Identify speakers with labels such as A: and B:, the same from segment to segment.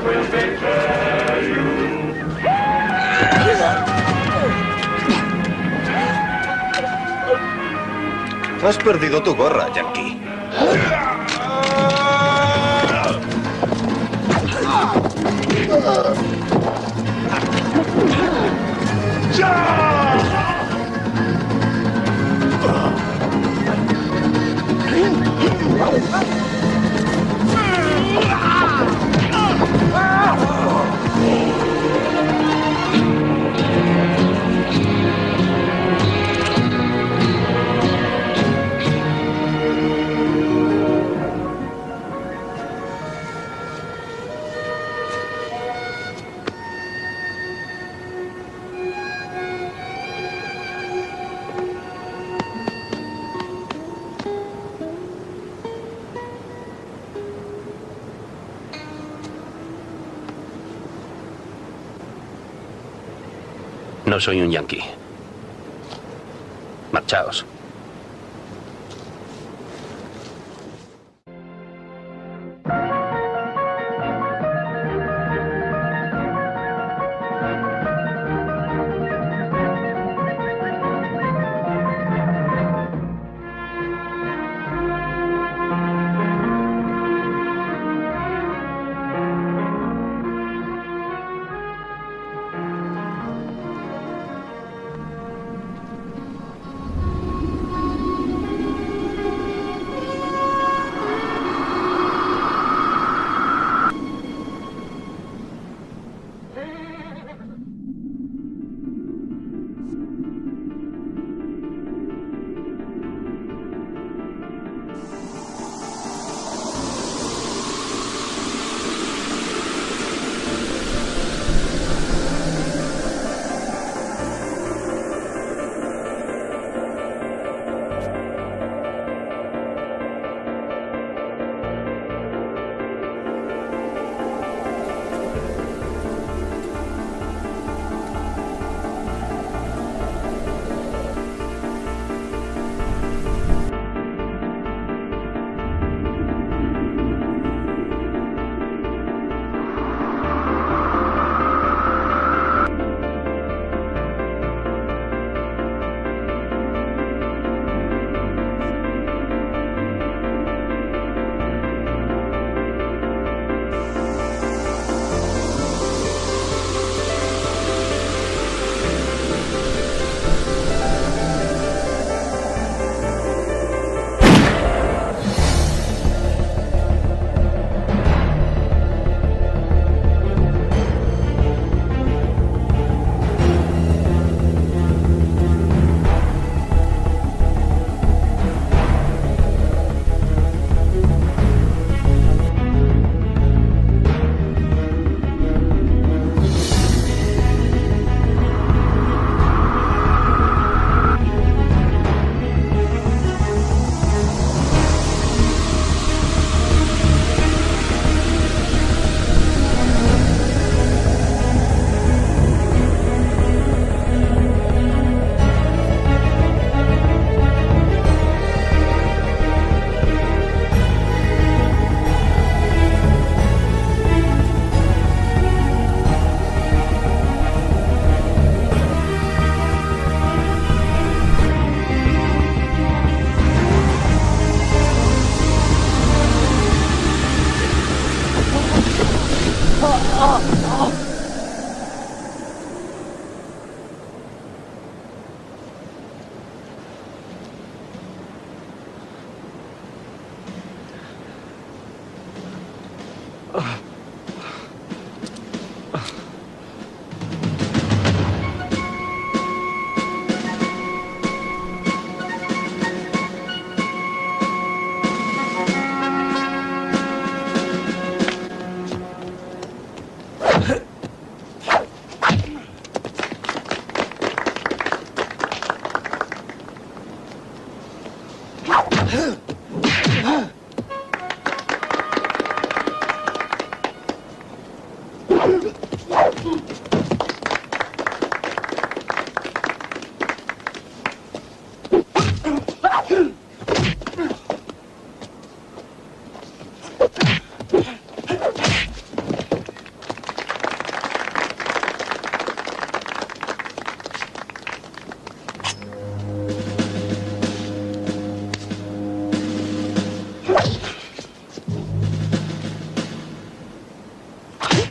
A: Has perdido tu gorra, Yankee.
B: No soy un yanqui. Marchaos.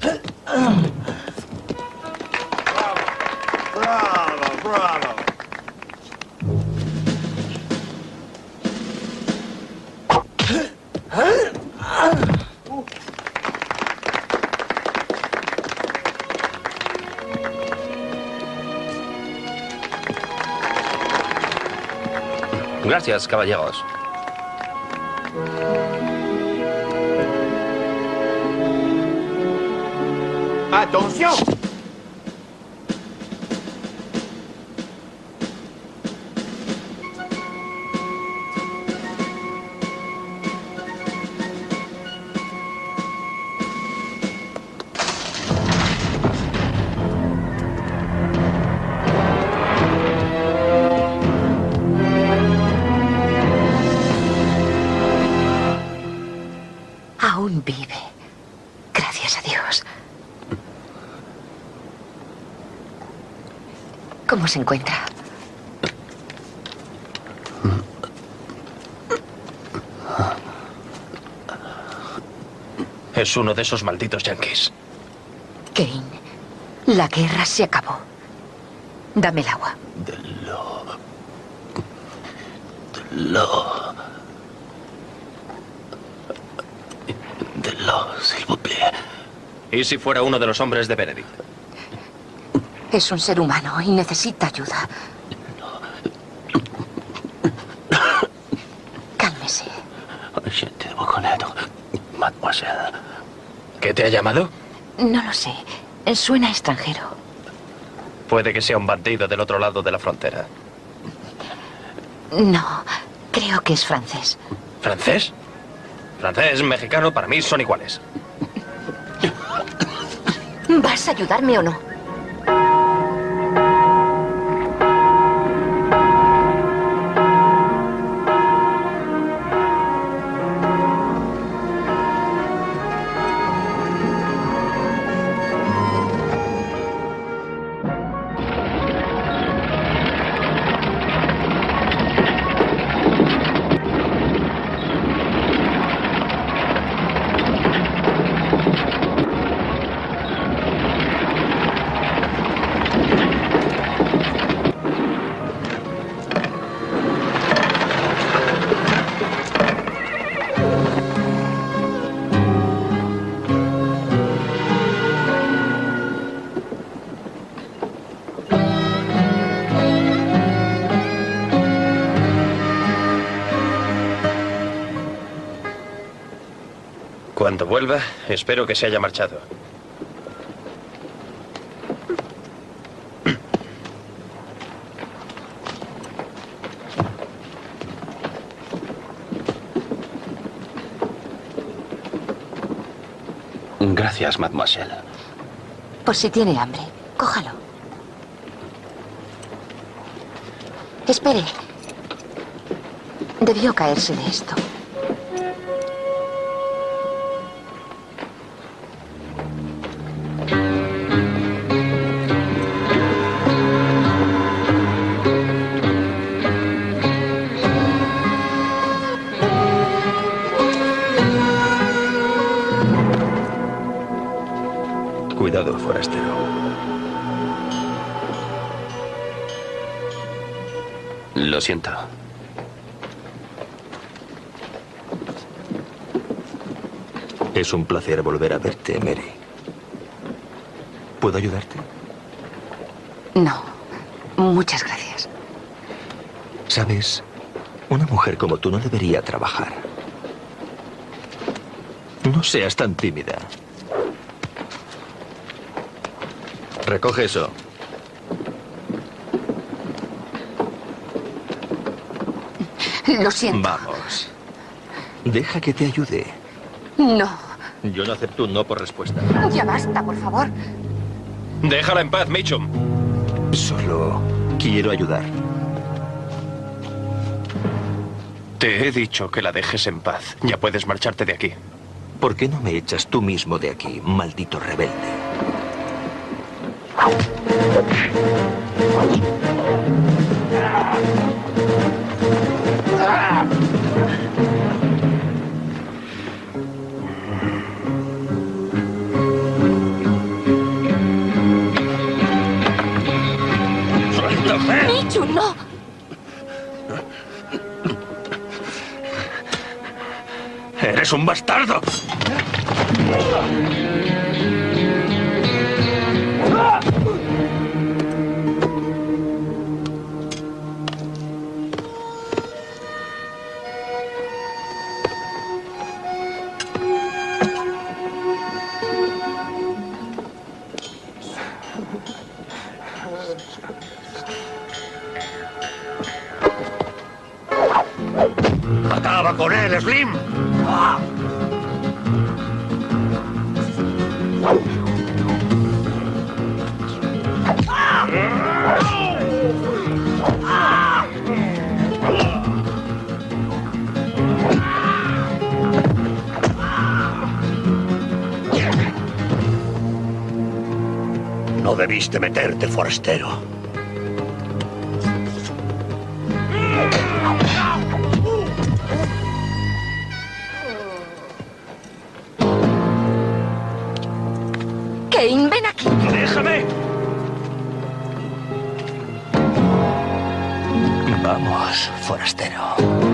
A: Bravo, bravo.
B: Gracias, caballeros.
A: ¡Atención!
C: Aún vive. Gracias a Dios. ¿Cómo se encuentra?
B: Es uno de esos malditos yanquis.
C: Kane, la guerra se acabó. Dame el agua.
B: De l'eau, s'il vous plaît. ¿Y si fuera uno de los hombres de Benedict?
C: Es un ser humano y necesita ayuda. Cálmese.
B: Mademoiselle. ¿Qué te ha llamado?
C: No lo sé. Suena extranjero.
B: Puede que sea un bandido del otro lado de la frontera.
C: No, creo que es francés.
B: ¿Francés? Francés, mexicano, para mí son iguales.
C: ¿Vas a ayudarme o no?
B: Cuando vuelva, espero que se haya marchado. Gracias, mademoiselle.
C: Por si tiene hambre, cójalo. Espere. Debió caerse de esto.
B: Cuidado, forastero. Lo siento.
D: Es un placer volver a verte, Mary. ¿Puedo ayudarte?
C: No, muchas gracias.
D: Sabes, una mujer como tú no debería trabajar. No seas tan tímida. Recoge eso.
C: Lo siento.
D: Vamos. Deja que te ayude.
C: No.
D: Yo no acepto un no por respuesta.
C: Ya basta, por favor.
B: Déjala en paz, Mitchum.
D: Solo quiero ayudar.
B: Te he dicho que la dejes en paz. Ya puedes marcharte de aquí.
D: ¿Por qué no me echas tú mismo de aquí, maldito rebelde?
C: no.
D: ¡Eres un bastardo! ¡Acaba con él, Slim! No debiste meterte, forastero.
C: Kane, ven aquí.
D: ¡Déjame! Vamos, forastero.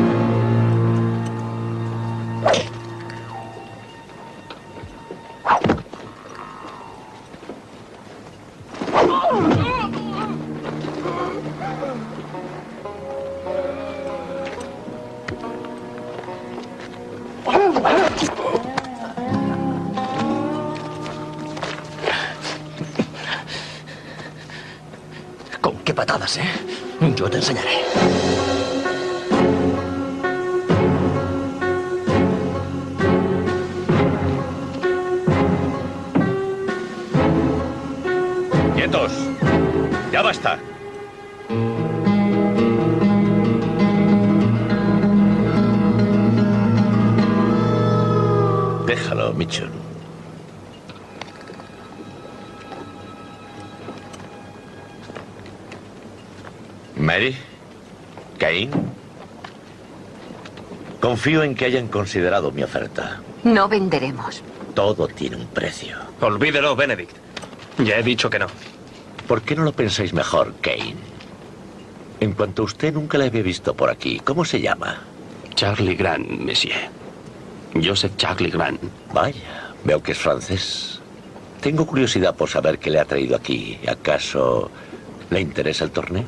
D: ¿Con qué patadas, eh? Yo te enseñaré. ¡Quietos! ¡Ya basta! Déjalo, Mitchell. Mary, Kane, confío en que hayan considerado mi oferta.
C: No venderemos.
D: Todo tiene un precio.
B: Olvídelo, Benedict. Ya he dicho que no.
D: ¿Por qué no lo pensáis mejor, Kane? En cuanto a usted, nunca la había visto por aquí. ¿Cómo se llama?
E: Charlie Grant, monsieur. Joseph Charlie Grant.
D: Vaya, veo que es francés. Tengo curiosidad por saber qué le ha traído aquí. ¿Acaso le interesa el torneo?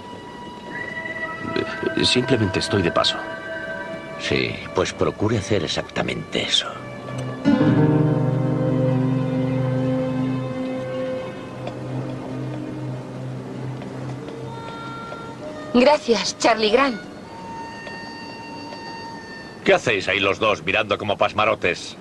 E: Simplemente estoy de paso.
D: Sí, pues procure hacer exactamente eso.
C: Gracias, Charlie Grant.
D: ¿Qué hacéis ahí los dos mirando como pasmarotes?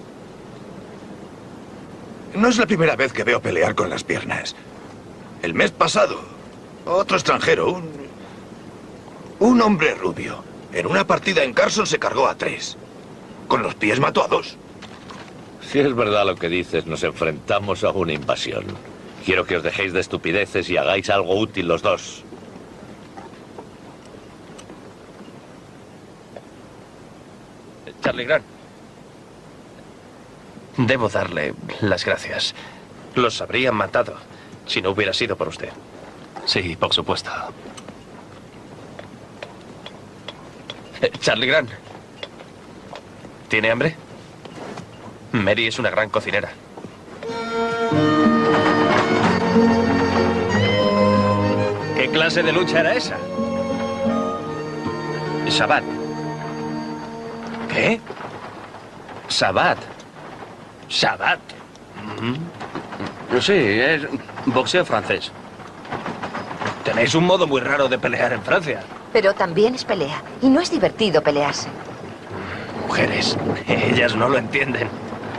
A: No es la primera vez que veo pelear con las piernas. El mes pasado, otro extranjero, un hombre rubio, en una partida en Carson se cargó a 3. Con los pies mató a 2.
D: Si es verdad lo que dices, nos enfrentamos a una invasión. Quiero que os dejéis de estupideces y hagáis algo útil los dos.
B: Charlie Grant. Debo darle las gracias. Los habrían matado si no hubiera sido por usted.
E: Sí, por supuesto.
B: Charlie Grant. ¿Tiene hambre? Mary es una gran cocinera. ¿Qué clase de lucha era esa? Sabat. ¿Qué? Sabat. Sabat.
E: Sí, es boxeo francés.
B: Tenéis un modo muy raro de pelear en Francia.
C: Pero también es pelea. Y no es divertido pelearse.
B: Mujeres, ellas no lo entienden.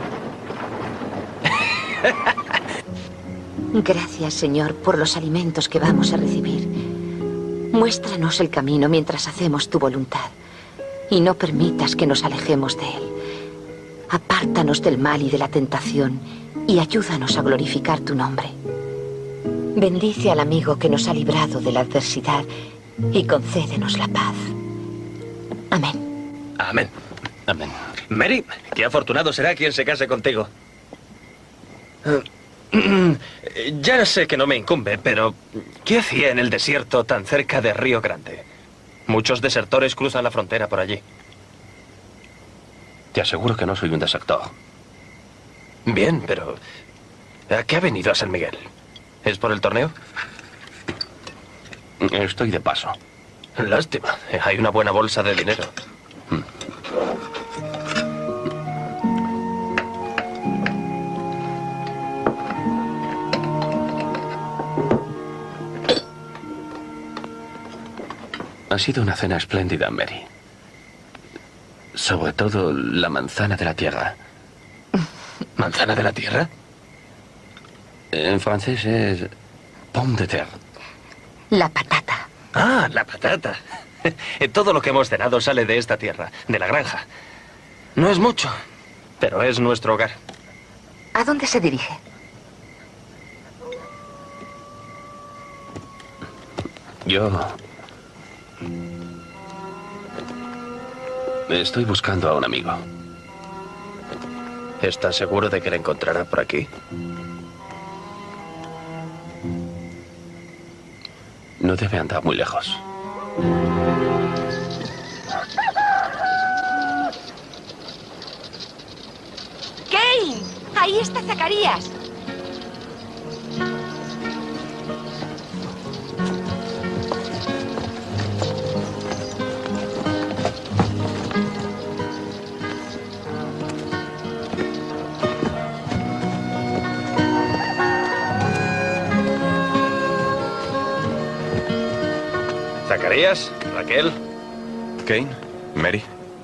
C: Gracias, Señor, por los alimentos que vamos a recibir. Muéstranos el camino mientras hacemos tu voluntad. Y no permitas que nos alejemos de él. Apártanos del mal y de la tentación y ayúdanos a glorificar tu nombre. Bendice al amigo que nos ha librado de la adversidad y concédenos la paz. Amén.
B: Amén.
E: Amén.
B: Mary, qué afortunado será quien se case contigo. Ya sé que no me incumbe, pero ¿qué hacía en el desierto tan cerca de Río Grande? Muchos desertores cruzan la frontera por allí.
E: Te aseguro que no soy un desertor.
B: Bien, pero ¿a qué ha venido a San Miguel? ¿Es por el torneo?
E: Estoy de paso.
B: Lástima. Hay una buena bolsa de dinero.
E: Ha sido una cena espléndida, Mary. Sobre todo la manzana de la tierra.
B: ¿Manzana de la tierra?
E: En francés es pomme de terre.
C: La patata.
B: Ah, la patata. Todo lo que hemos cenado sale de esta tierra, de la granja. No es mucho, pero es nuestro hogar.
C: ¿A dónde se dirige?
E: Yo... estoy buscando a un amigo.
B: ¿Estás seguro de que le encontrará por aquí?
E: No debe andar muy lejos.
C: ¡Kane! ¡Ahí está Zacarías!
B: ¿Zacarías? ¿Raquel?
F: Kane, Mary.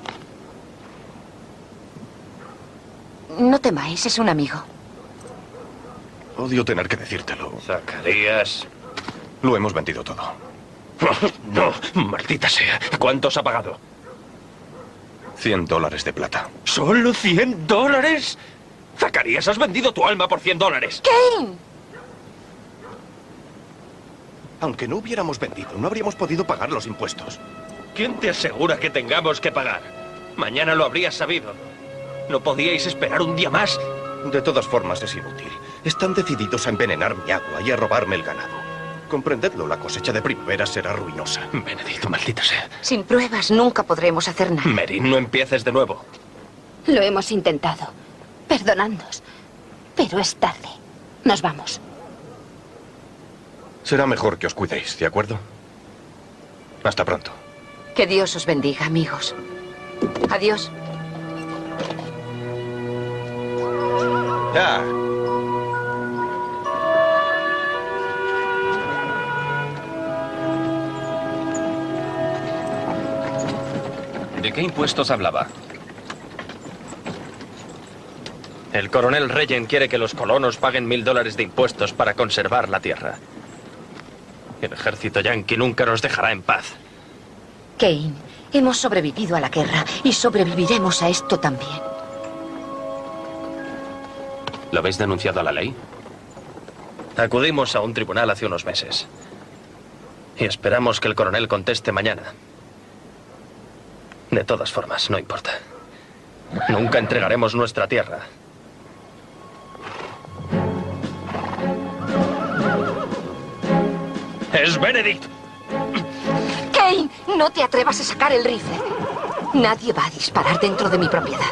C: No temáis, es un amigo.
F: Odio tener que decírtelo.
B: Zacarías.
F: Lo hemos vendido todo.
B: No, maldita sea. ¿Cuántos ha pagado?
F: $100 de plata.
B: ¿Solo $100? Zacarías, has vendido tu alma por $100.
C: ¡Kane!
F: Aunque no hubiéramos vendido, no habríamos podido pagar los impuestos.
B: ¿Quién te asegura que tengamos que pagar? Mañana lo habrías sabido. ¿No podíais esperar un día más?
F: De todas formas, es inútil. Están decididos a envenenar mi agua y a robarme el ganado. Comprendedlo, la cosecha de primavera será ruinosa.
B: Benedict, maldita sea.
C: Sin pruebas nunca podremos hacer nada.
B: Mary, no empieces de nuevo.
G: Lo hemos intentado. Perdonadnos. Pero es tarde. Nos vamos.
F: Será mejor que os cuidéis, ¿de acuerdo? Hasta pronto.
C: Que Dios os bendiga, amigos. Adiós.
F: ¡Ya!
E: ¿De qué impuestos hablaba?
B: El coronel Reyen quiere que los colonos paguen $1000 de impuestos para conservar la tierra. El ejército yanqui nunca nos dejará en paz.
C: Kane, hemos sobrevivido a la guerra y sobreviviremos a esto también.
E: ¿Lo habéis denunciado a la ley?
B: Acudimos a un tribunal hace unos meses. Y esperamos que el coronel conteste mañana. De todas formas, no importa. Nunca entregaremos nuestra tierra. ¡Es Benedict!
C: Kane, no te atrevas a sacar el rifle. Nadie va a disparar dentro de mi propiedad.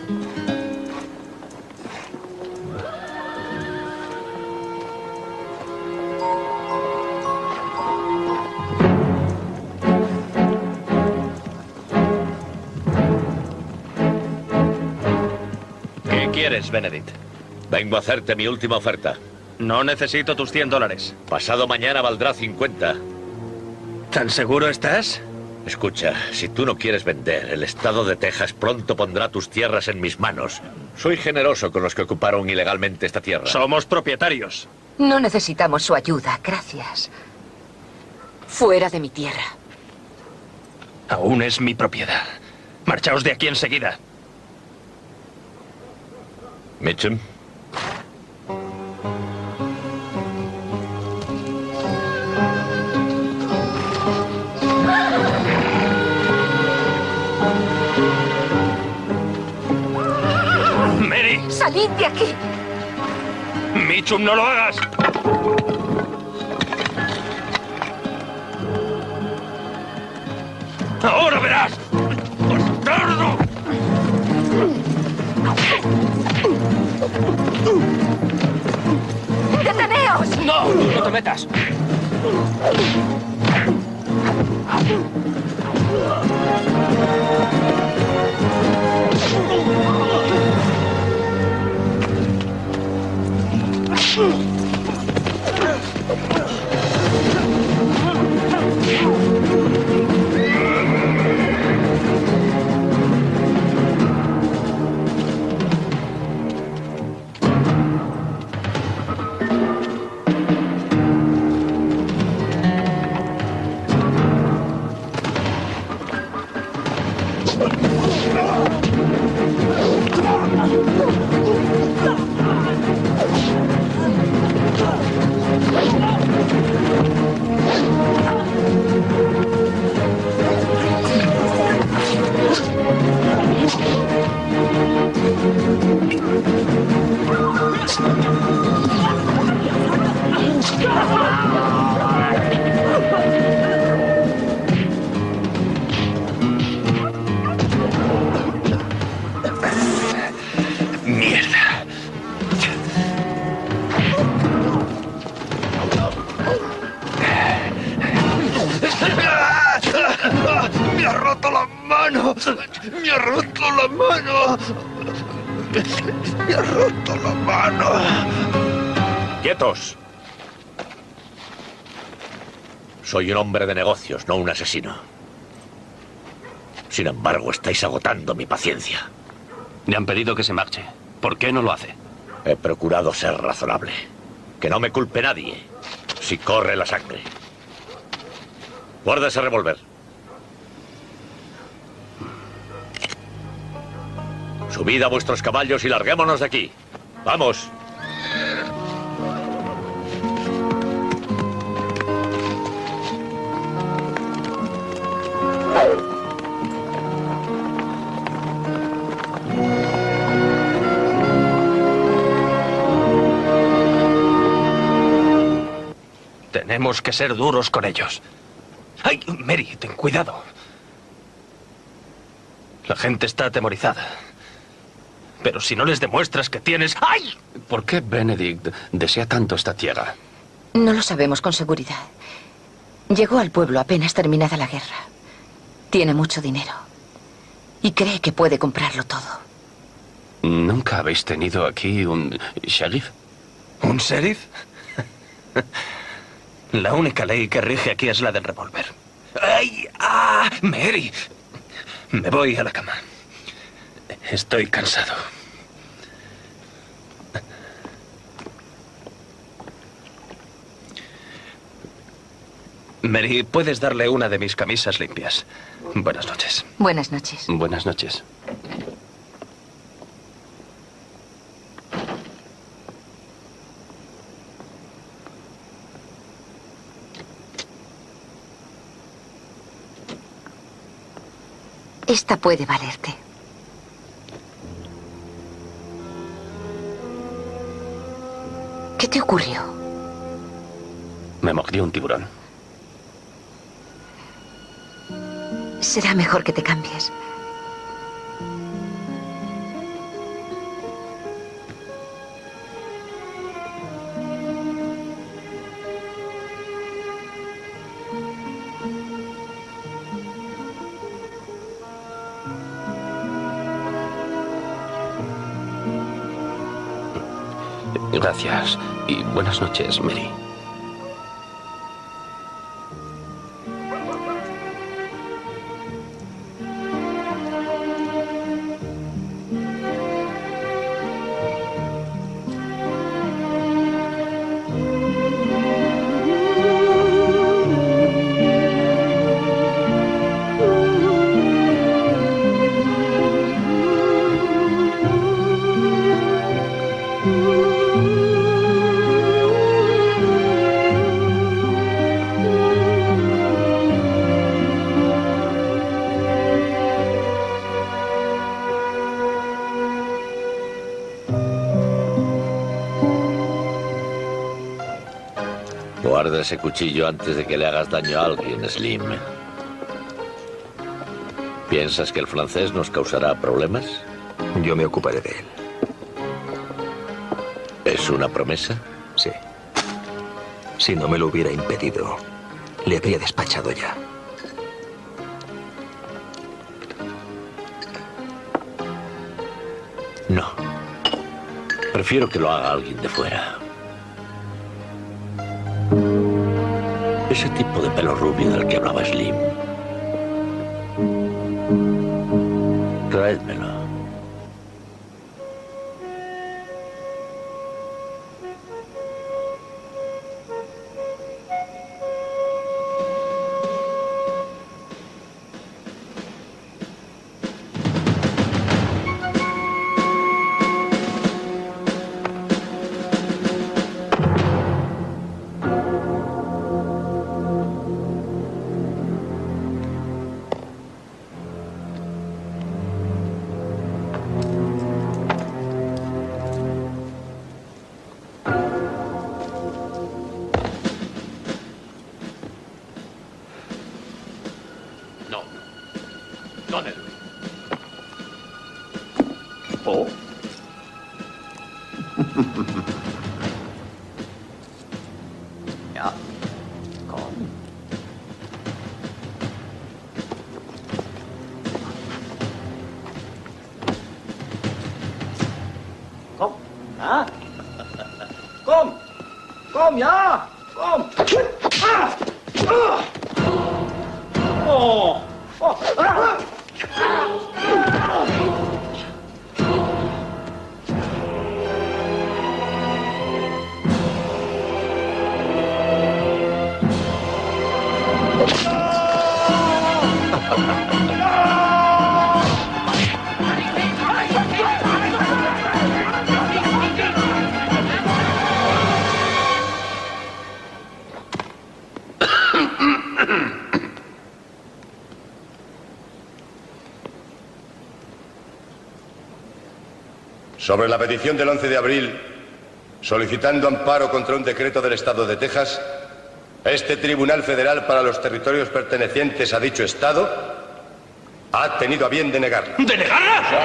B: ¿Qué quieres, Benedict?
D: Vengo a hacerte mi última oferta.
B: No necesito tus $100.
D: Pasado mañana valdrá 50.
B: ¿Tan seguro estás?
D: Escucha, si tú no quieres vender, el estado de Texas pronto pondrá tus tierras en mis manos. Soy generoso con los que ocuparon ilegalmente esta tierra.
B: Somos propietarios.
C: No necesitamos su ayuda, gracias. Fuera de mi tierra.
B: Aún es mi propiedad. Marchaos de aquí enseguida.
D: Mitchum.
B: ¡Mary!
C: ¡Salid de aquí!
B: Mitchum, no lo hagas. ¡Ahora verás! ¡Bastardo!
C: ¡Deteneos!
E: ¡No! ¡No te metas!
A: Mierda. ¡Me ha roto la mano! ¡Me ha roto la mano! ¡Me ha roto la mano!
D: ¡Quietos! Soy un hombre de negocios, no un asesino. Sin embargo, estáis agotando mi paciencia.
E: Le han pedido que se marche. ¿Por qué no lo hace?
D: He procurado ser razonable. Que no me culpe nadie si corre la sangre. Guarda ese revólver. Subid a vuestros caballos y larguémonos de aquí. ¡Vamos!
B: Tenemos que ser duros con ellos. ¡Ay, Mary, ten cuidado! La gente está atemorizada. Pero si no les demuestras que tienes... ¡Ay!
E: ¿Por qué Benedict desea tanto esta tierra?
C: No lo sabemos con seguridad. Llegó al pueblo apenas terminada la guerra. Tiene mucho dinero. Y cree que puede comprarlo todo.
E: ¿Nunca habéis tenido aquí un sheriff?
B: ¿Un sheriff? La única ley que rige aquí es la del revólver. ¡Ay! ¡Ah! ¡Mary! Me voy a la cama. Estoy cansado. Mary, puedes darle una de mis camisas limpias. Buenas noches.
C: Buenas noches.
E: Buenas noches.
C: Esta puede valerte. ¿Qué te ocurrió?
E: Me mordió un tiburón.
C: Será mejor que te cambies.
E: Gracias. Y buenas noches, Mary.
D: Guarda ese cuchillo antes de que le hagas daño a alguien, Slim. ¿Piensas que el francés nos causará problemas?
H: Yo me ocuparé de él.
D: ¿Es una promesa?
H: Sí. Si no me lo hubiera impedido, le habría despachado ya.
D: No. Prefiero que lo haga alguien de fuera. Ese tipo de pelo rubio del que hablaba Slim. Traédmelo.
I: Sobre la petición del 11 de abril, solicitando amparo contra un decreto del Estado de Texas, este Tribunal Federal para los territorios pertenecientes a dicho Estado ha tenido a bien denegarla.
J: ¿Denegarla?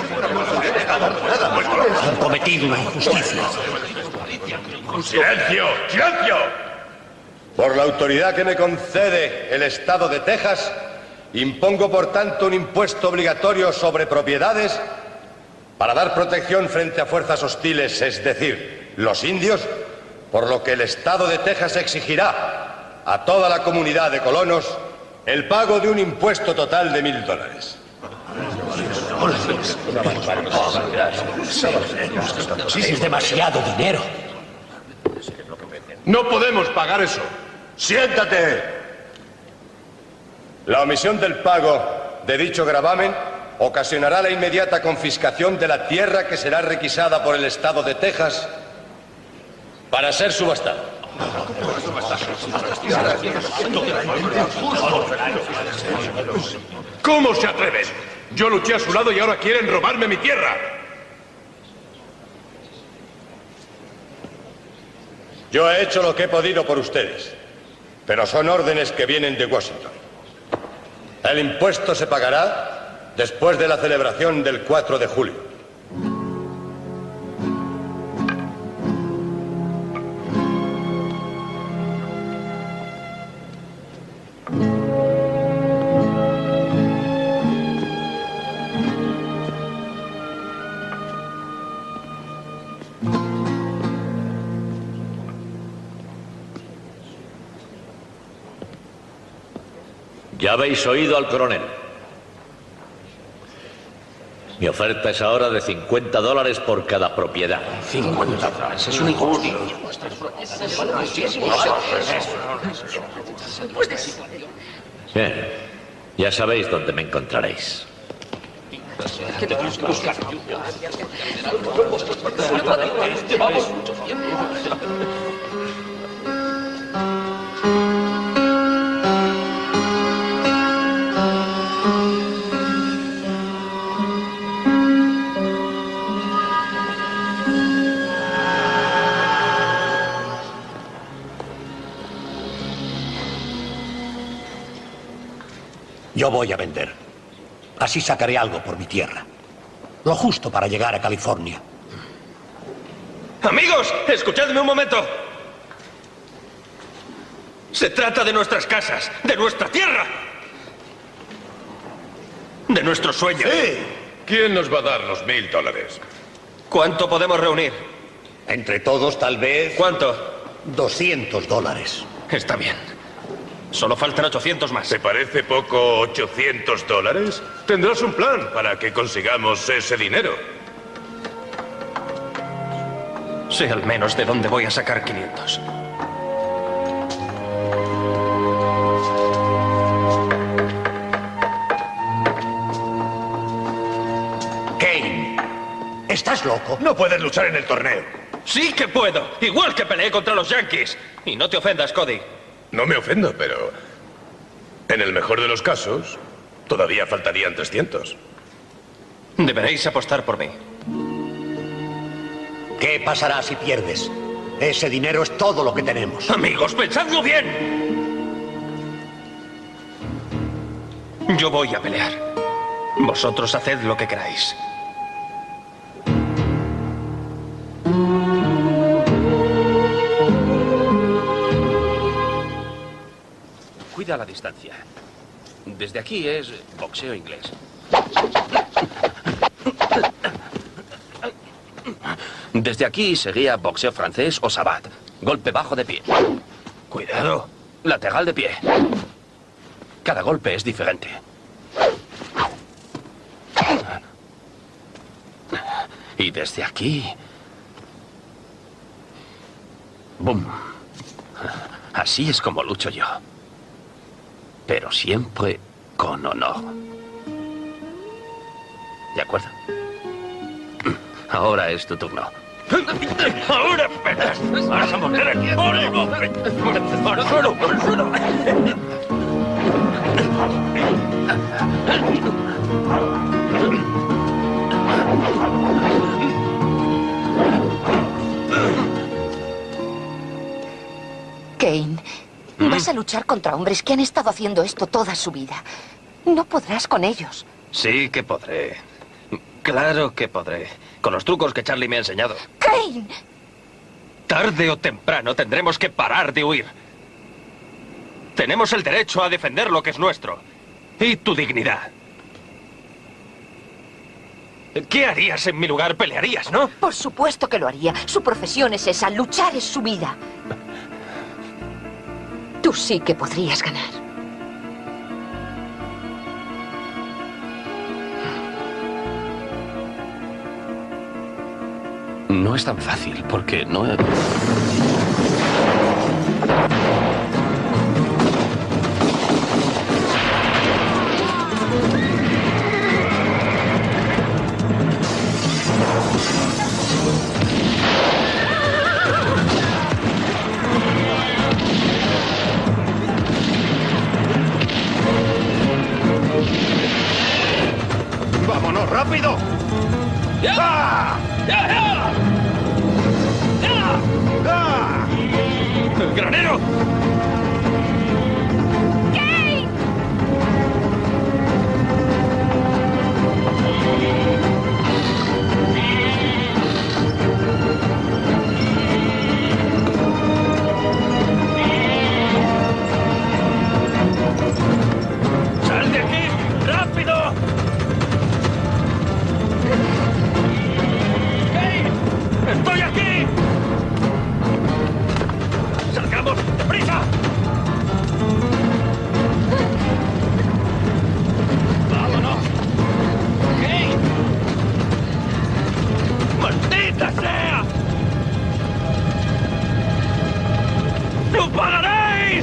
K: Han cometido una injusticia.
I: ¡Silencio! ¡Silencio! Por la autoridad que me concede el Estado de Texas, impongo por tanto un impuesto obligatorio sobre propiedades para dar protección frente a fuerzas hostiles, es decir, los indios, por lo que el Estado de Texas exigirá a toda la comunidad de colonos el pago de un impuesto total de $1000.
K: Es demasiado dinero.
I: No podemos pagar eso. ¡Siéntate! La omisión del pago de dicho gravamen ocasionará la inmediata confiscación de la tierra que será requisada por el Estado de Texas para ser subastada.
J: ¿Cómo se atreven? Yo luché a su lado y ahora quieren robarme mi tierra.
I: Yo he hecho lo que he podido por ustedes, pero son órdenes que vienen de Washington. El impuesto se pagará después de la celebración del 4 de julio.
D: Ya habéis oído al coronel. Mi oferta es ahora de $50 por cada propiedad.
K: $50. Es una injusticia.
D: Bien. Ya sabéis dónde me encontraréis.
K: ¿Qué tenemos que buscar? Vamos. Yo voy a vender. Así sacaré algo por mi tierra. Lo justo para llegar a California.
B: Amigos, escuchadme un momento. Se trata de nuestras casas, de nuestra tierra. De nuestros sueños.
J: Sí. ¿Quién nos va a dar los $1000?
B: ¿Cuánto podemos reunir?
K: Entre todos, tal vez...
B: ¿Cuánto?
K: $200.
B: Está bien. Solo faltan 800 más.
J: ¿Te parece poco $800? Tendrás un plan para que consigamos ese dinero.
B: Sé al menos de dónde voy a sacar 500.
K: Kane, ¿estás loco?
A: No puedes luchar en el torneo.
B: Sí que puedo. Igual que peleé contra los Yankees. Y no te ofendas, Cody.
J: No me ofendo, pero... en el mejor de los casos, todavía faltarían 300.
B: Deberéis apostar por mí.
K: ¿Qué pasará si pierdes? Ese dinero es todo lo que tenemos.
B: Amigos, pensadlo bien. Yo voy a pelear. Vosotros haced lo que queráis.
E: Cuida la distancia. Desde aquí es boxeo inglés. Desde aquí sería boxeo francés o sabat. Golpe bajo de pie.
B: Cuidado.
E: Lateral de pie. Cada golpe es diferente. Y desde aquí... ¡Bum! Así es como lucho yo. Pero siempre con honor. ¿De acuerdo? Ahora es tu turno.
B: ¡Ahora verás! ¡Vas a morder aquí! ¡Ahora no! ¡Al suelo! ¡Al suelo!
C: Kane, vas a luchar contra hombres que han estado haciendo esto toda su vida. No podrás con ellos.
B: Sí que podré. Claro que podré. Con los trucos que Charlie me ha enseñado.
C: ¡Kane!
B: Tarde o temprano tendremos que parar de huir. Tenemos el derecho a defender lo que es nuestro. Y tu dignidad. ¿Qué harías en mi lugar? Pelearías, ¿no?
C: Por supuesto que lo haría. Su profesión es esa. Luchar es su vida. Tú sí que podrías ganar.
E: No es tan fácil, porque no...
A: ¡Vámonos, rápido! ¡Ah!
B: ¡El granero!
G: ¡Kane!
B: ¡Sal de aquí! ¡Rápido! ¡Kane! ¡Estoy aquí! ¡Salgamos! ¡Deprisa! ¡Vámonos! ¡Kane! ¡Maldita sea! ¡Lo pagaréis!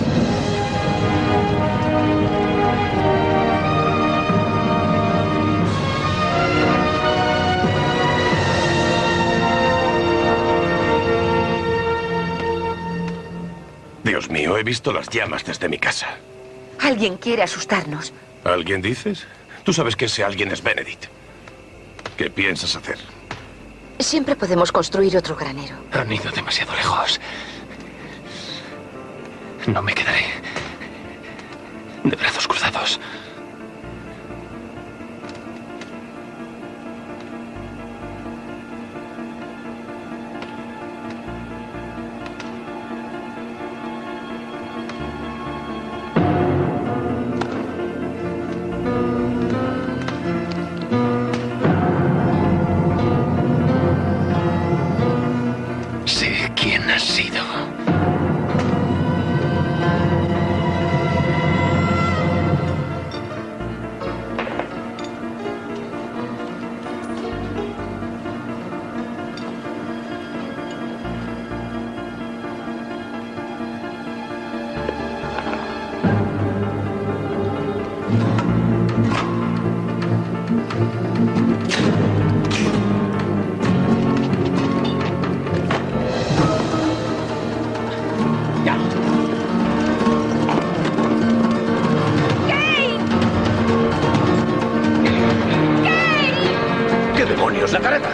J: Dios mío, he visto las llamas desde mi casa.
C: Alguien quiere asustarnos.
J: ¿Alguien dices? Tú sabes que ese alguien es Benedict. ¿Qué piensas hacer?
C: Siempre podemos construir otro granero.
B: Han ido demasiado lejos. No me quedaré de brazos cruzados. has sido?
J: ¿Qué demonios? ¡La careta!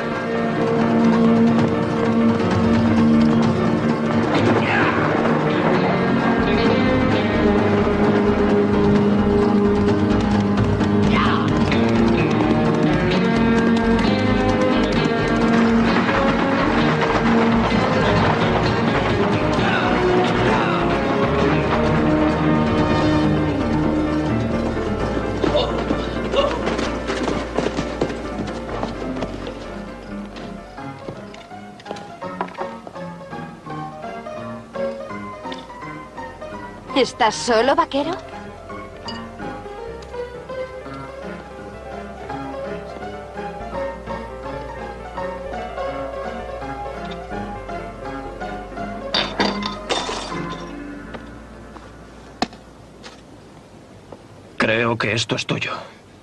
G: ¿Estás solo, vaquero?
B: Creo que esto es tuyo.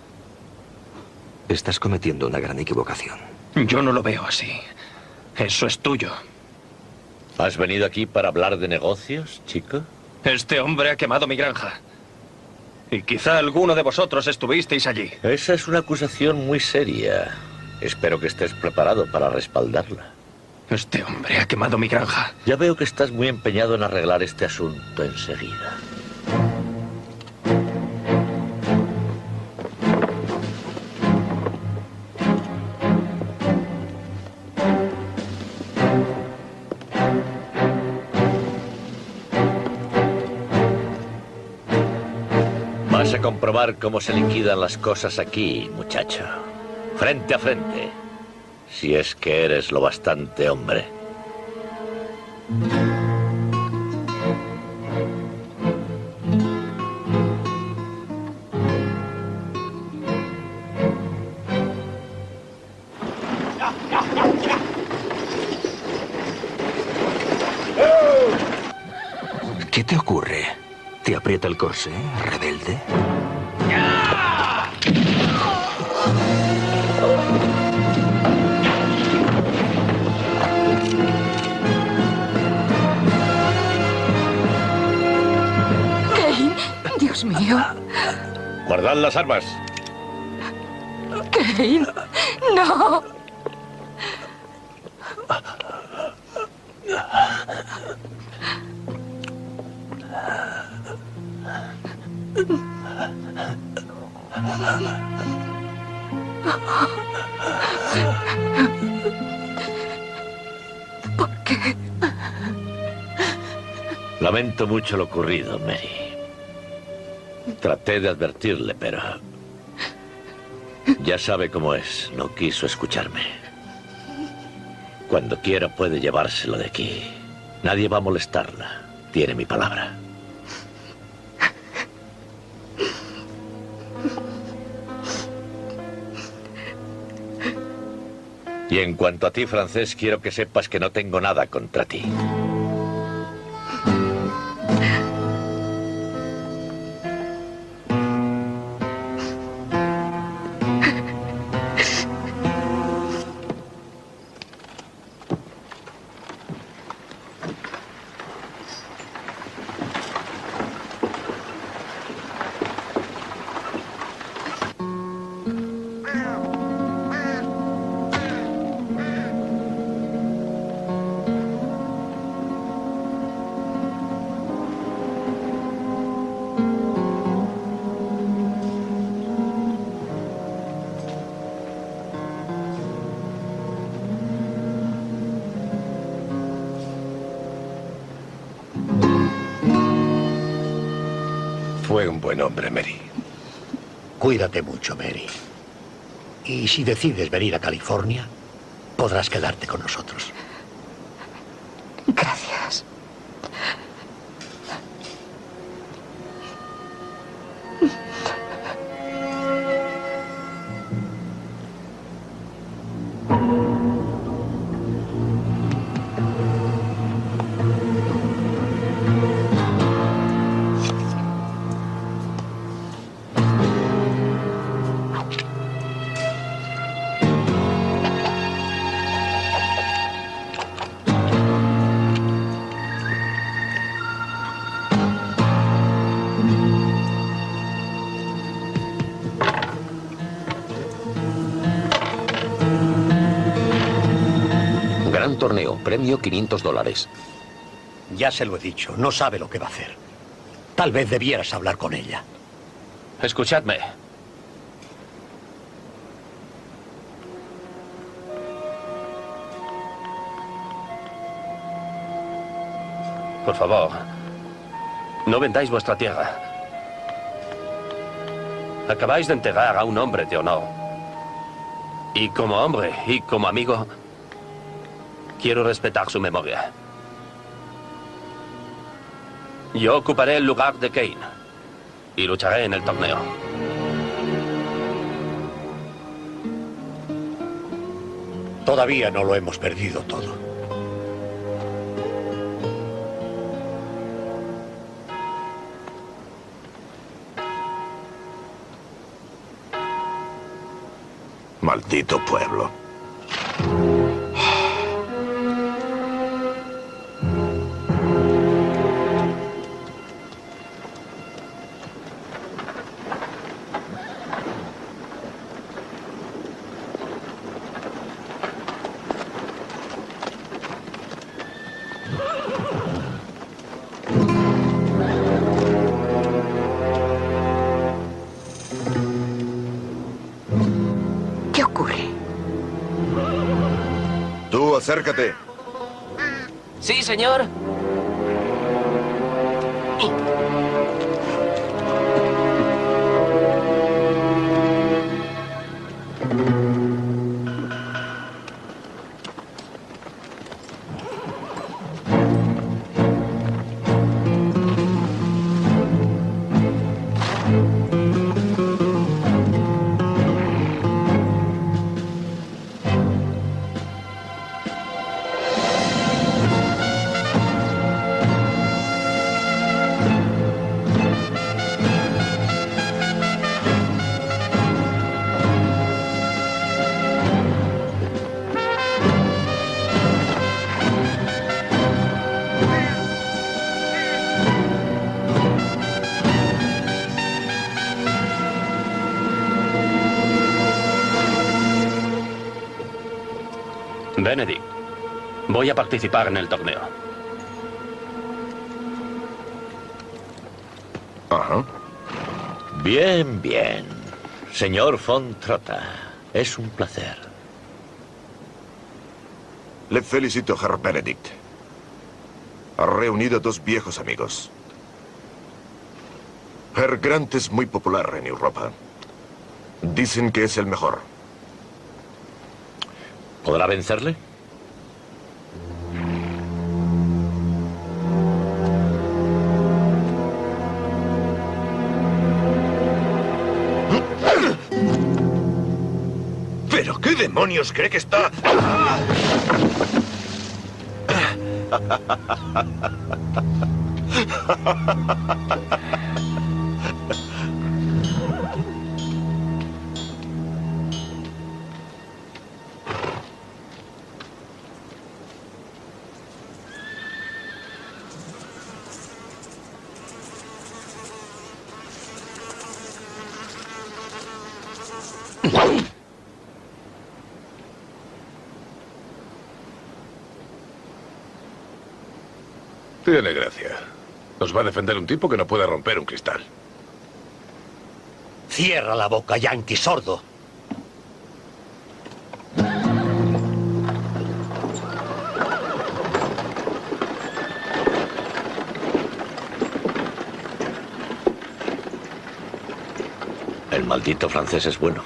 H: Estás cometiendo una gran equivocación.
B: Yo no lo veo así. Eso es tuyo.
D: ¿Has venido aquí para hablar de negocios, chico?
B: Este hombre ha quemado mi granja. Y quizá alguno de vosotros estuvisteis allí.
D: Esa es una acusación muy seria. Espero que estés preparado para respaldarla.
B: Este hombre ha quemado mi granja.
D: Ya veo que estás muy empeñado en arreglar este asunto enseguida. Vas a comprobar cómo se liquidan las cosas aquí, muchacho. Frente a frente. Si es que eres lo bastante hombre.
H: ¿Qué te ocurre? ¿Te aprieta el corsé, rebelde?
C: Kane, Dios mío.
D: Guardad las armas.
C: Kane, no. ¿Por qué?
D: Lamento mucho lo ocurrido, Mary. Traté de advertirle, pero... ya sabe cómo es. No quiso escucharme. Cuando quiera puede llevárselo de aquí. Nadie va a molestarla. Tiene mi palabra. Y en cuanto a ti, francés, quiero que sepas que no tengo nada contra ti.
J: Fue un buen hombre, Mary.
K: Cuídate mucho, Mary. Y si decides venir a California, podrás quedarte con nosotros.
C: Gracias. cosas.
L: Gran torneo, premio $500.
K: Ya se lo he dicho, no sabe lo que va a hacer. Tal vez debieras hablar con ella.
E: Escuchadme. Por favor, no vendáis vuestra tierra. Acabáis de enterrar a un hombre de honor. Y como hombre y como amigo, quiero respetar su memoria. Yo ocuparé el lugar de Kane y lucharé en el torneo.
K: Todavía no lo hemos perdido todo.
A: Maldito pueblo.
C: ¿Qué ocurre?
A: Tú, acércate.
M: Sí, señor.
E: Benedict, voy a participar en el torneo.
D: Ajá. Bien, bien. Señor von Trotta, es un placer.
A: Le felicito, Herr Benedict. Ha reunido dos viejos amigos. Herr Grant es muy popular en Europa. Dicen que es el mejor.
D: ¿Podrá vencerle?
A: ¿Pero qué demonios cree que está...?
J: Tiene gracia. Nos va a defender un tipo que no puede romper un cristal.
K: Cierra la boca, Yankee sordo.
D: El maldito francés es bueno.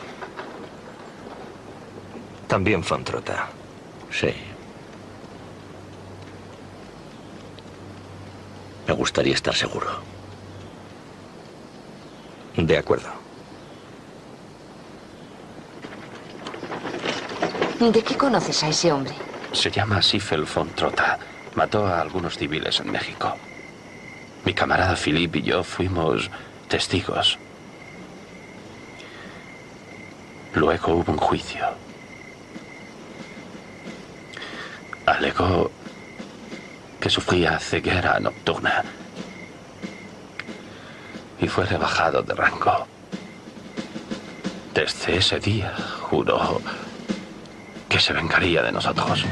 H: También von Trotta.
D: Sí. Me gustaría estar seguro.
H: De acuerdo.
C: ¿De qué conoces a ese hombre?
E: Se llama Siffel von Trotta. Mató a algunos civiles en México. Mi camarada Philippe y yo fuimos testigos. Luego hubo un juicio. Alegó que sufría ceguera nocturna y fue rebajado de rango. Desde ese día juró que se vengaría de nosotros.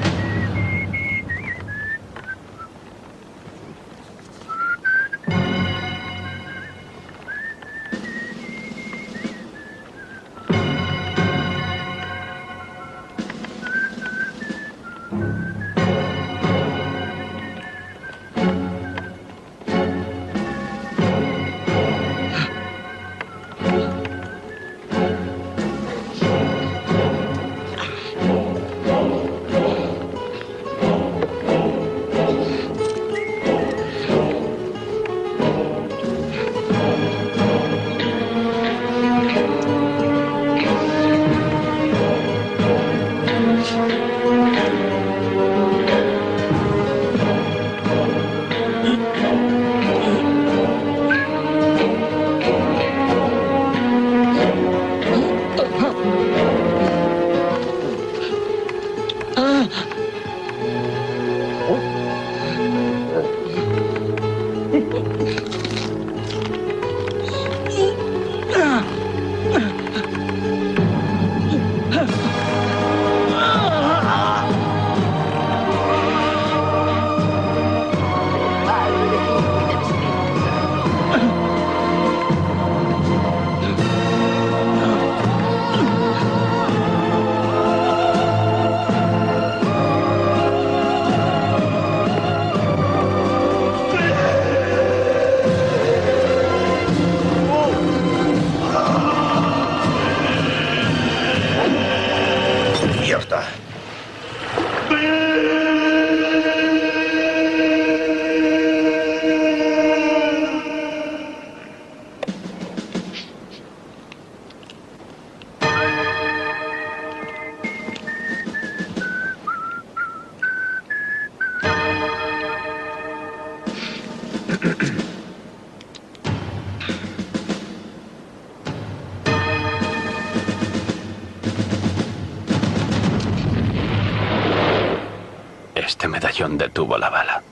E: Este medallón detuvo la bala.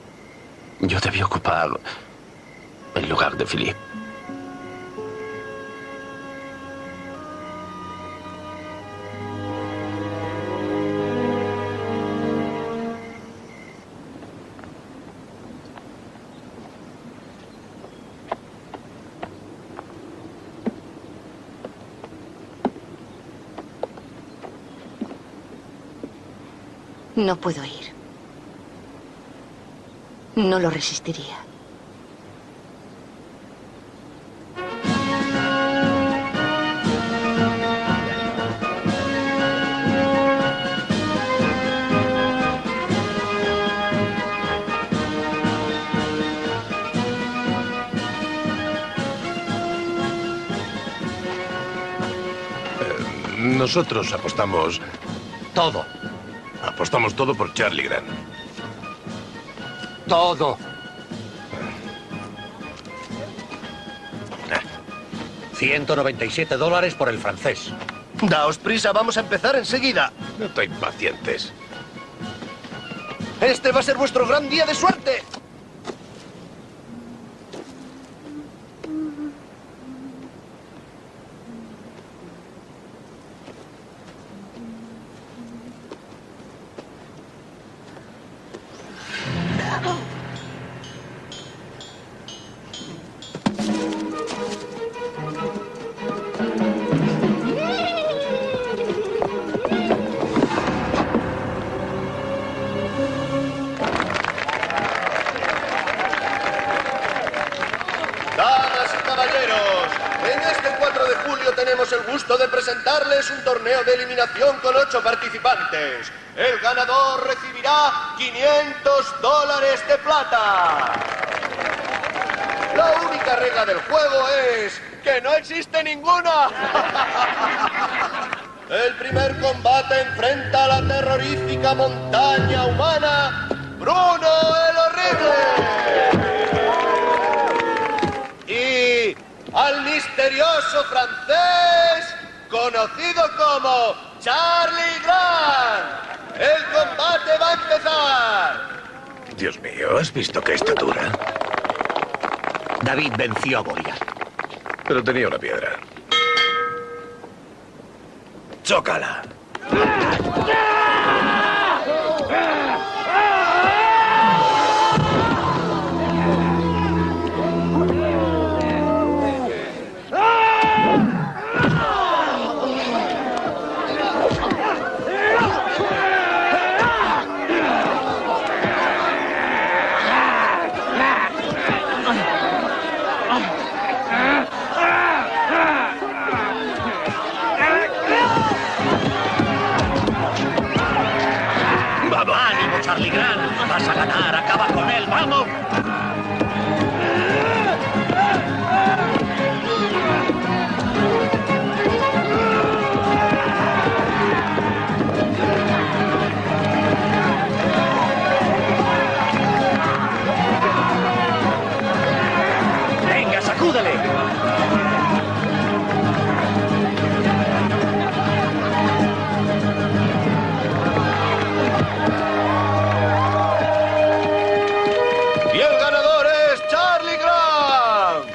E: Yo debí ocupar el lugar de Philippe.
C: No puedo ir. No lo resistiría.
J: Nosotros apostamos...
K: Todo.
J: Apostamos todo por Charlie Grant.
K: Todo. $197 por el francés.
F: Daos prisa, vamos a empezar enseguida.
J: No te impacientes.
F: Este va a ser vuestro gran día de suerte.
I: Tenemos el gusto de presentarles un torneo de eliminación con 8 participantes. El ganador recibirá $500 de plata. La única regla del juego es que no existe ninguna. El primer combate enfrenta a la terrorífica montaña humana Bruno el Horrible y al misterioso francés conocido como Charlie Grant. El combate va a empezar.
A: Dios mío, ¿has visto qué estatura?
K: David venció a Goliat.
A: Pero tenía una piedra. ¡Chócala!
K: ¡Ánimo, Charlie Grant! ¡Vas a ganar! ¡Acaba con él! ¡Vamos! ¡Venga, sacúdele!
I: Y el ganador es Charlie Grant.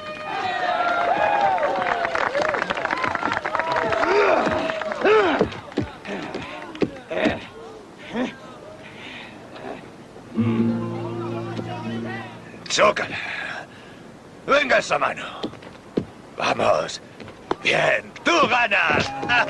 A: ¡Chócala! ¡Venga esa mano! ¡Vamos! ¡Bien! ¡Tú ganas!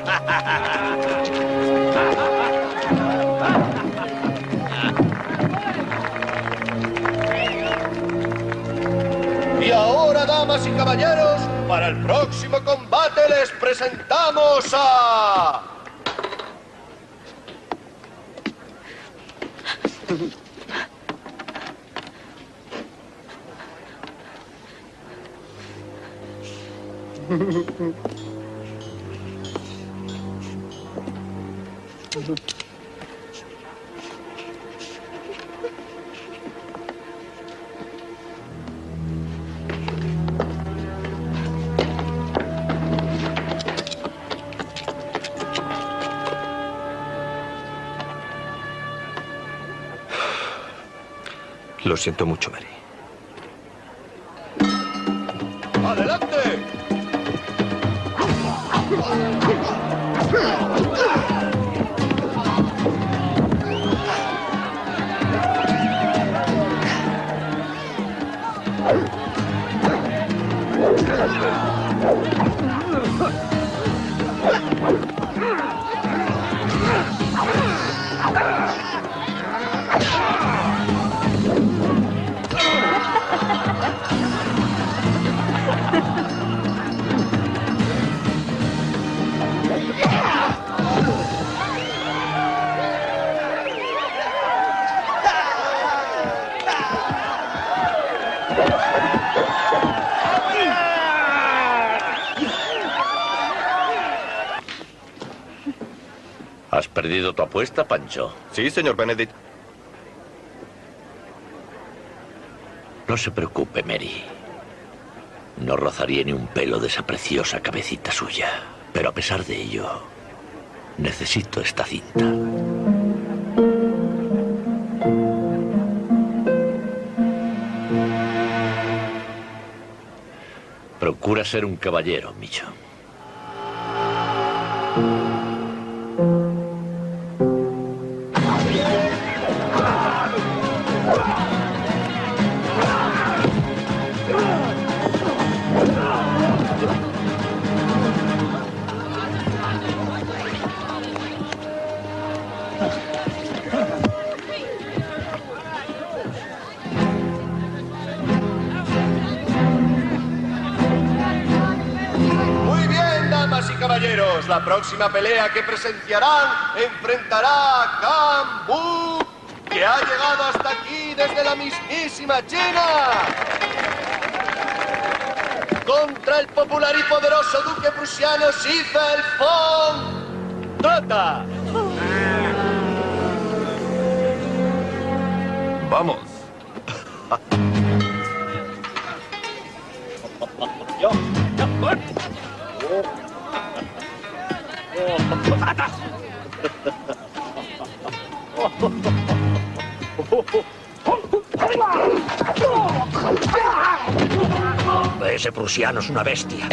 I: Y ahora, damas y caballeros, para el próximo combate les presentamos a...
H: Lo siento mucho, Mary.
I: ¡Adelante!
D: ¿Has perdido tu apuesta, Pancho?
F: Sí, señor Benedict.
D: No se preocupe, Mary. No rozaría ni un pelo de esa preciosa cabecita suya. Pero a pesar de ello, necesito esta cinta. Procura ser un caballero, Micho.
I: Caballeros, la próxima pelea que presenciarán enfrentará a Kang Bu, que ha llegado hasta aquí desde la mismísima China. contra el popular y poderoso duque prusiano Siegfried von Trotta.
J: Vamos.
K: Ese prusiano es una bestia.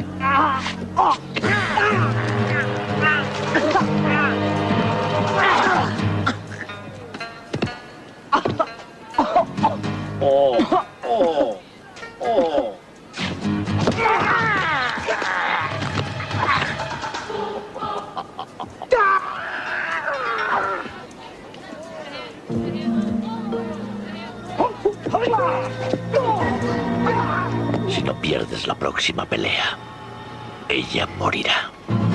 D: Si no pierdes la próxima pelea, ella morirá.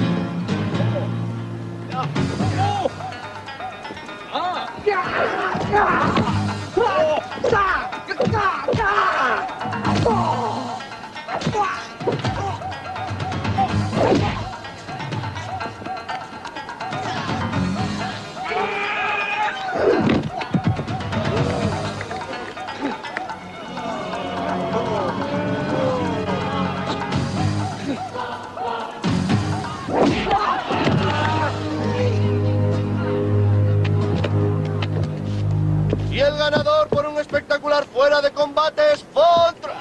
I: Y el ganador por un espectacular fuera de combate es von Trotta.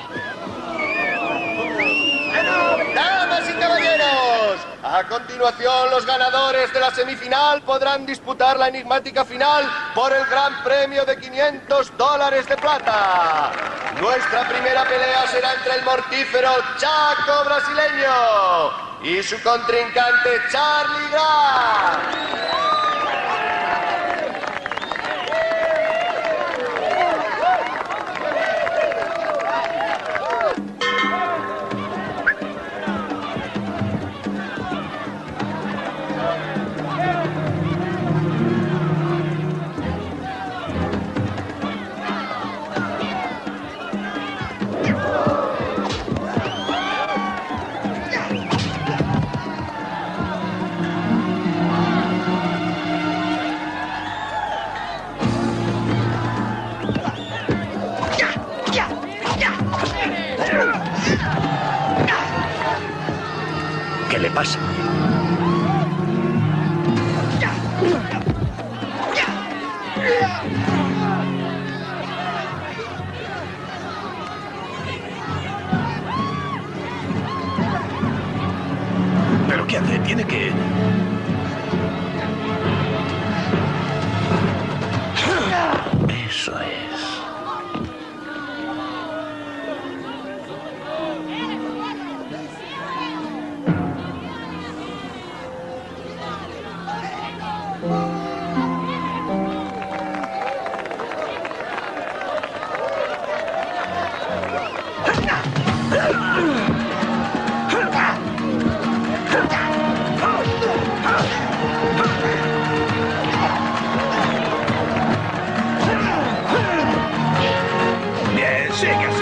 I: Damas y caballeros, a continuación los ganadores de la semifinal podrán disputar la enigmática final por el gran premio de $500 de plata. Nuestra primera pelea será entre el mortífero Chaco brasileño y su contrincante Charlie Grant.
K: ¿Qué le pasa?
A: ¿Pero qué hace? Tiene que...
D: Eso es.
A: Bien, sigue así.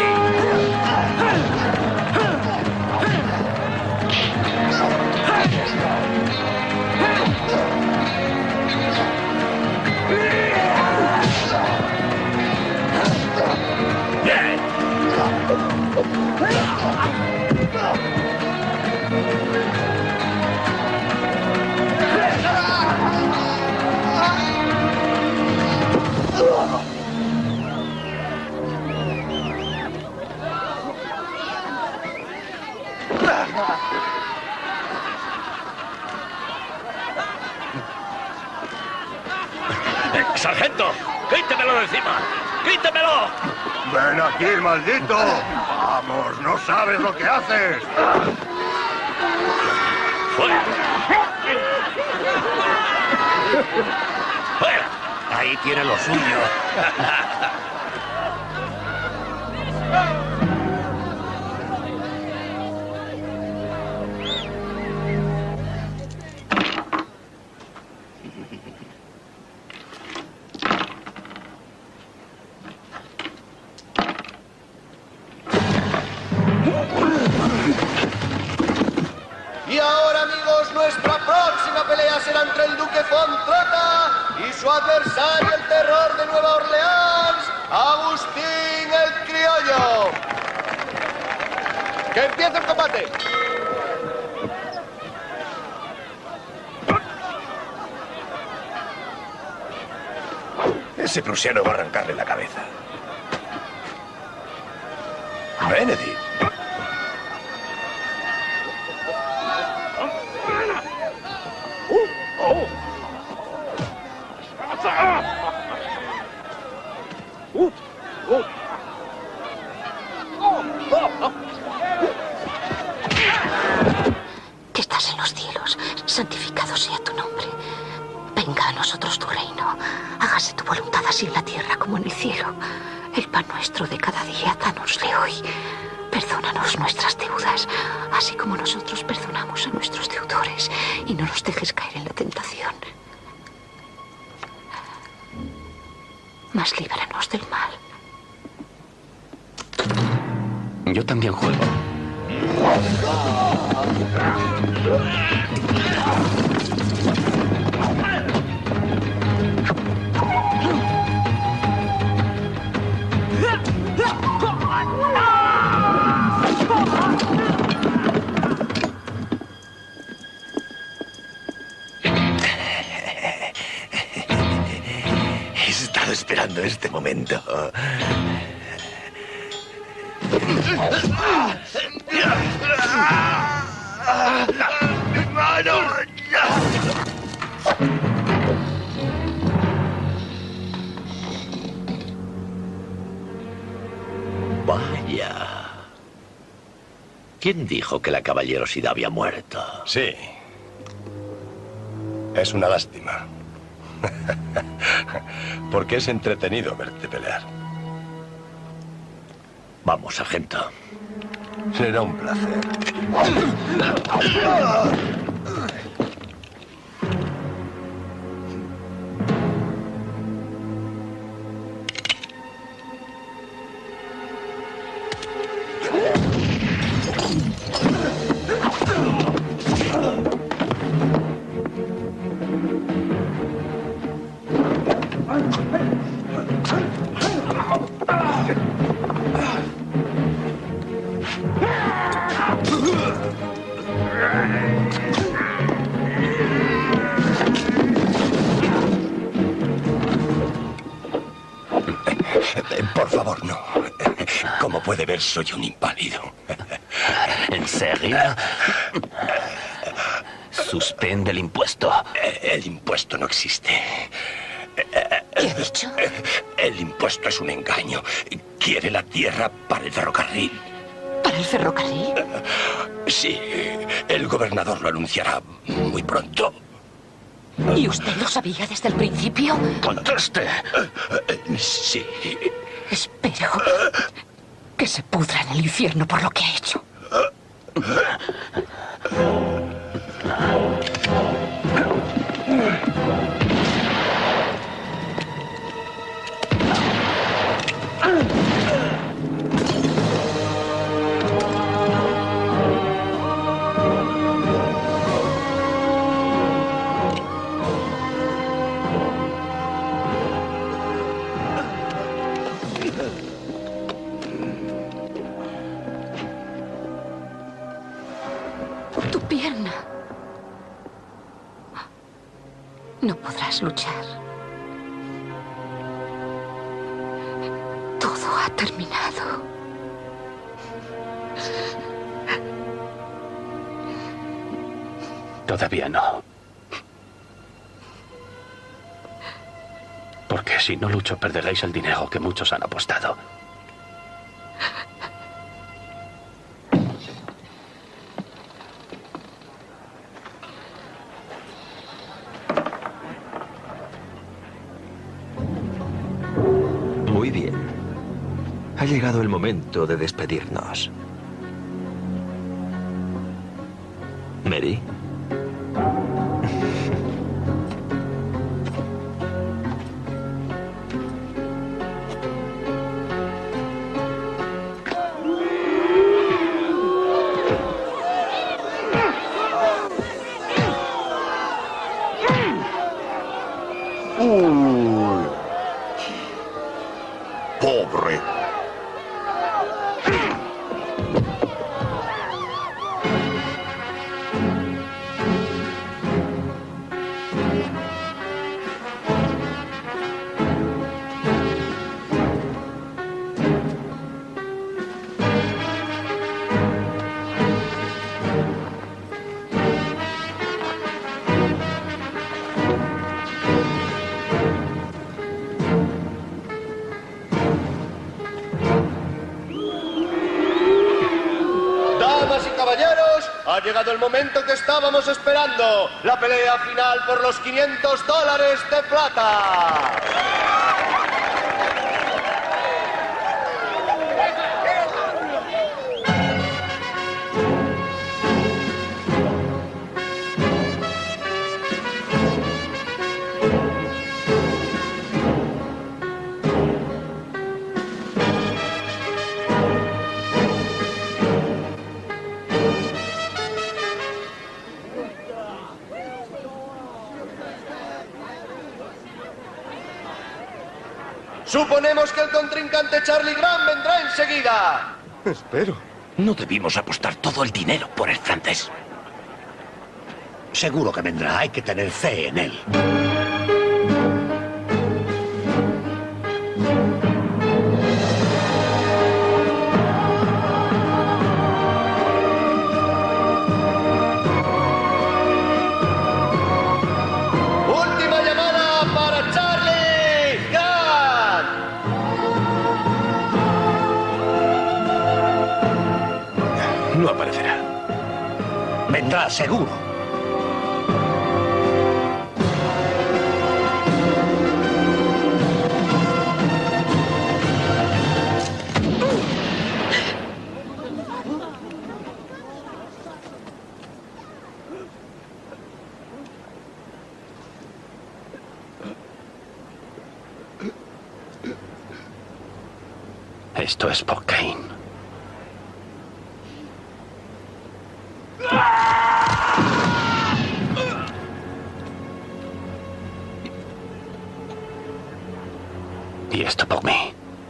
D: ¡Sargento! ¡Quítemelo de encima! ¡Quítemelo!
I: ¡Ven aquí, maldito! ¡Vamos! ¡No sabes lo que haces!
D: ¡Fuera! ¡Fuera!
K: Ahí tiene lo suyo.
I: Y ahora, amigos, nuestra próxima pelea será entre el Duque von Trotta y su adversario, el terror de Nueva Orleans, Agustín el Criollo. ¡Que empiece el combate!
A: Ese prusiano va a arrancarle la cabeza. Benedict.
C: Que estás en los cielos, santificado sea tu nombre. Venga a nosotros tu reino. Hágase tu voluntad así en la tierra como en el cielo. El pan nuestro de cada día, danosle hoy. Perdónanos nuestras deudas, así como nosotros perdonamos a nuestros deudores. Y no nos dejes caer en la tentación. Mas líbranos del mal.
E: Yo también juego.
A: He estado esperando este momento.
D: Vaya. ¿Quién dijo que la caballerosidad había muerto?
I: Sí. Es una lástima. Porque es entretenido verte pelear.
D: Vamos, sargento.
I: Será un placer. Por favor, no. Como puede ver, soy un inválido.
E: ¿En serio? Suspende el impuesto.
I: El impuesto no existe.
C: ¿Qué ha dicho?
I: El impuesto es un engaño. Quiere la tierra para el ferrocarril.
C: ¿Para el ferrocarril?
I: Sí, el gobernador lo anunciará muy pronto.
C: ¿Y usted lo sabía desde el principio?
I: ¡Conteste! Sí.
C: Espero que se pudra en el infierno por lo que ha hecho. Tu pierna. No podrás luchar. Todo ha terminado.
E: Todavía no. Porque si no lucho, perderéis el dinero que muchos han apostado.
H: Muy bien. Ha llegado el momento de despedirnos. Mary.
I: ha llegado el momento que estábamos esperando. La pelea final por los $500 de plata. Suponemos que el contrincante Charlie Graham vendrá enseguida.
F: Espero.
K: No debimos apostar todo el dinero por el francés. Seguro que vendrá. Hay que tener fe en él.
I: Última llamada para Charlie Graham.
J: No aparecerá.
K: Vendrá, seguro.
E: Esto es por Kane. Y esto por mí.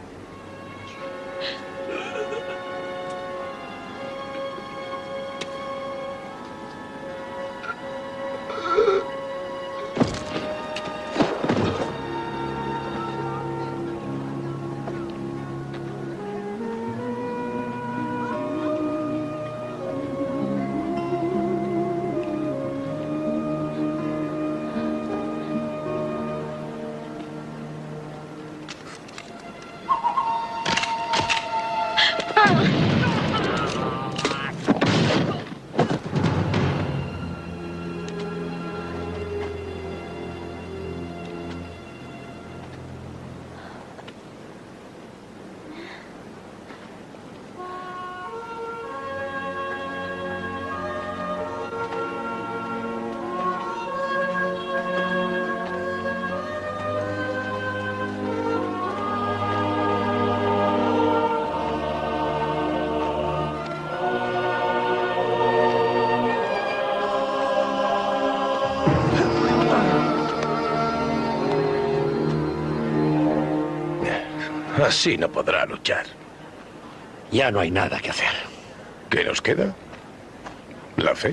J: Así no podrá luchar.
K: Ya no hay nada que hacer.
J: ¿Qué nos queda? La fe.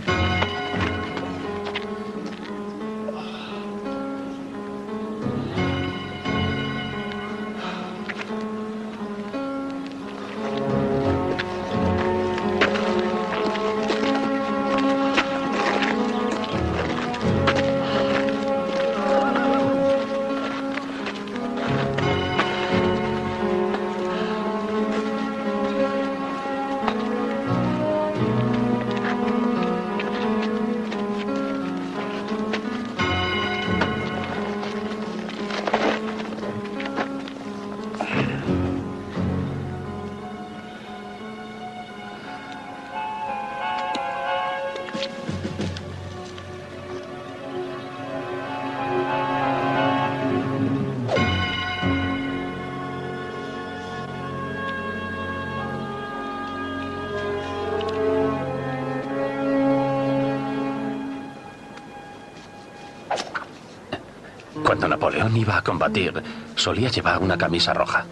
E: Cuando Napoleón iba a combatir, solía llevar una camisa roja.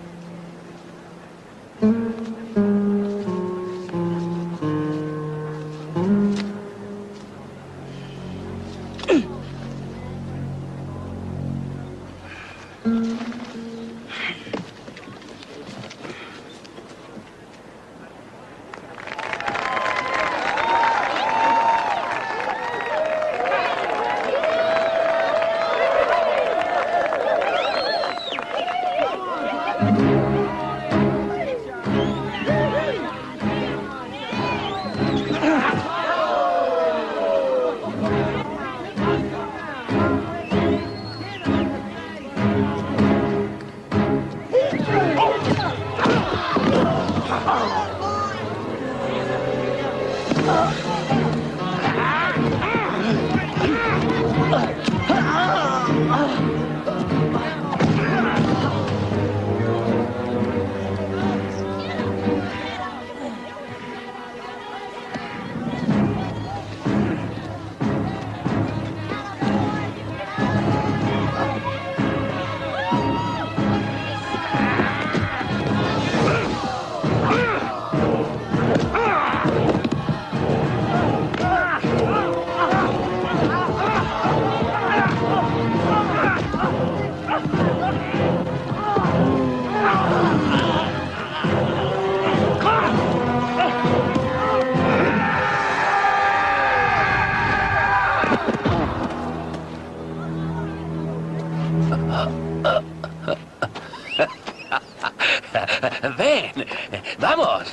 E: Ven, vamos.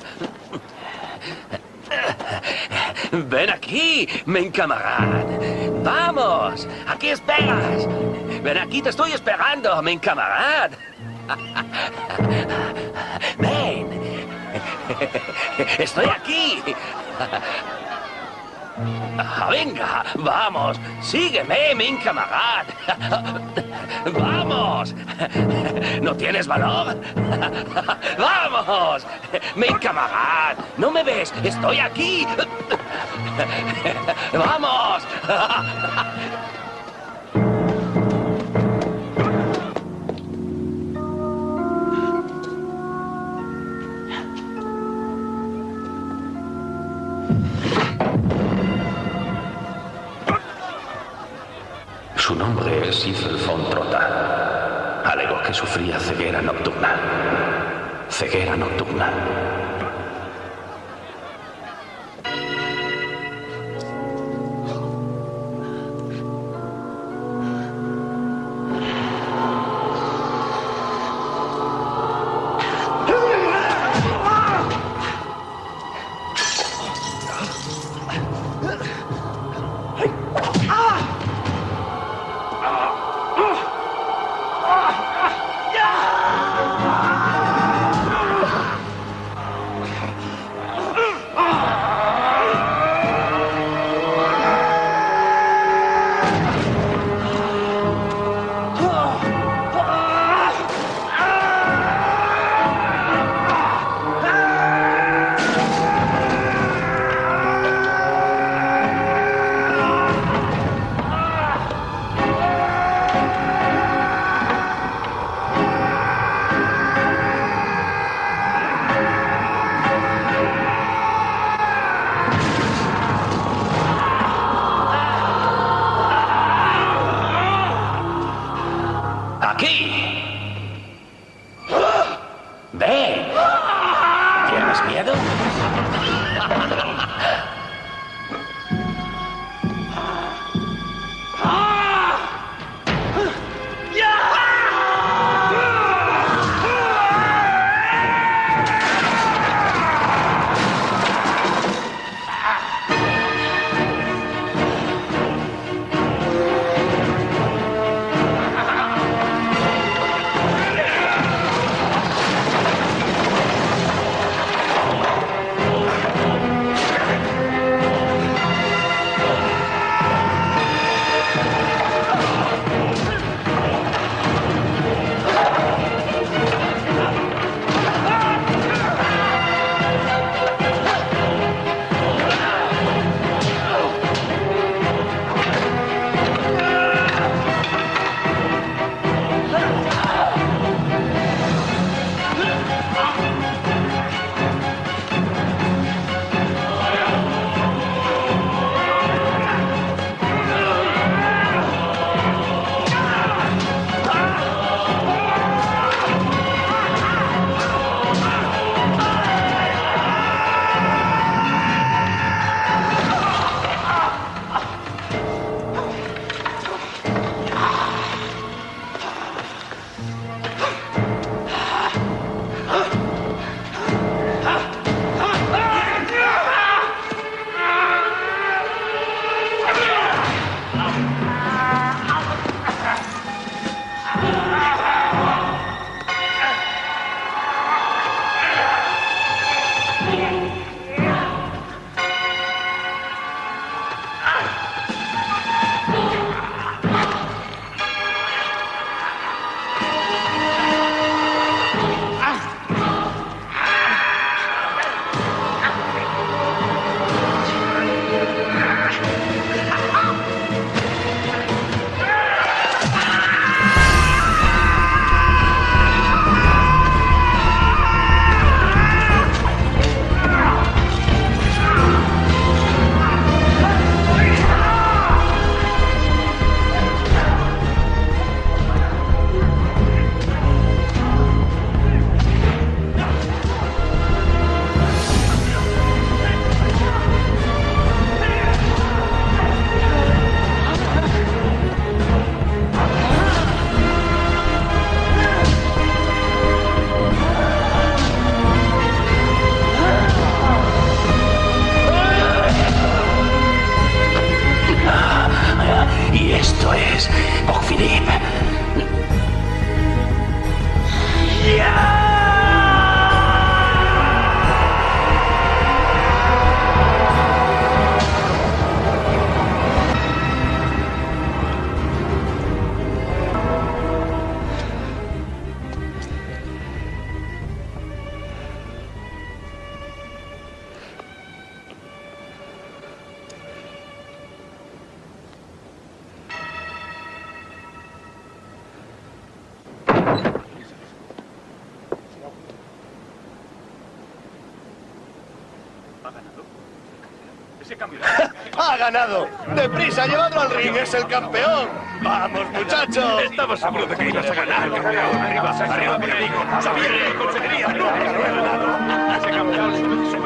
E: Ven aquí, men camarada. Vamos, aquí esperas. Ven aquí, te estoy esperando, men camarada. Ven. Estoy aquí. Venga, vamos, sígueme, men camarada. Vamos. ¿No tienes valor? ¡Vamos! ¡Men camarada! ¿No me ves? ¡Estoy aquí! ¡Vamos! Su nombre es Ethel von Trotta. Alegó que sufría ceguera nocturna. Ceguera nocturna.
D: dólares por Philippe.
I: ¡Ha ganado! ¡Deprisa, llevadlo al ring! ¡Es el campeón! ¡Vamos, muchachos!
J: Estaba seguro de que ibas a ganar, campeón. Arriba, arriba, periódico. Sabía que lo conseguirías. Ese campeón